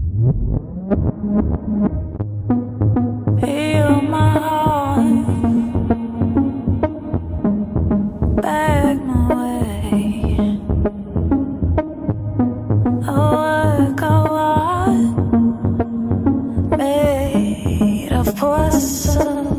Heal my heart, beg my way. A work of art made of porcelain.